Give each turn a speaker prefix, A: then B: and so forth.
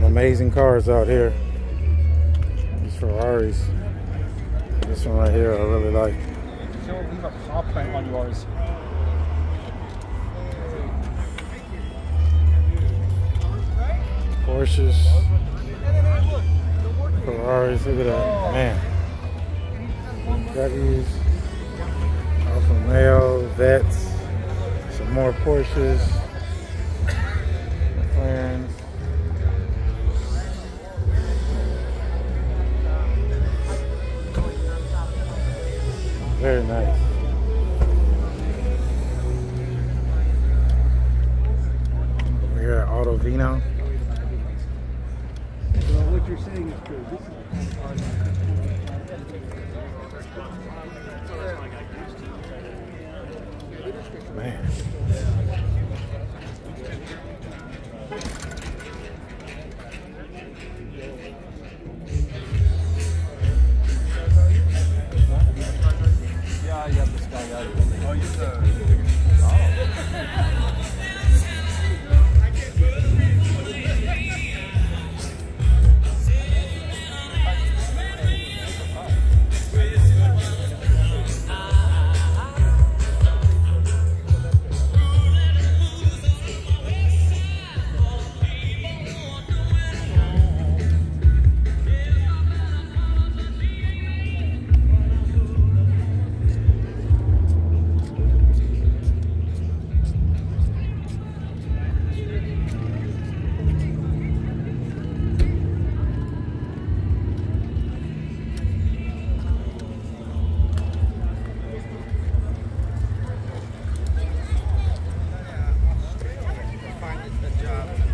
A: Some amazing cars out here. These Ferraris. This one right here I really like.
B: So leave a paw print on yours.
A: Porsches. Ferraris, look at that. Man. Bugattis. Alfa Romeo, Vets. Some more Porsches. McLarens. Very nice. We're here at Alto Vino.
C: So what you're saying is true. This is the kind of
A: Man.
B: Yeah, you have this guy out. Oh, you
C: job.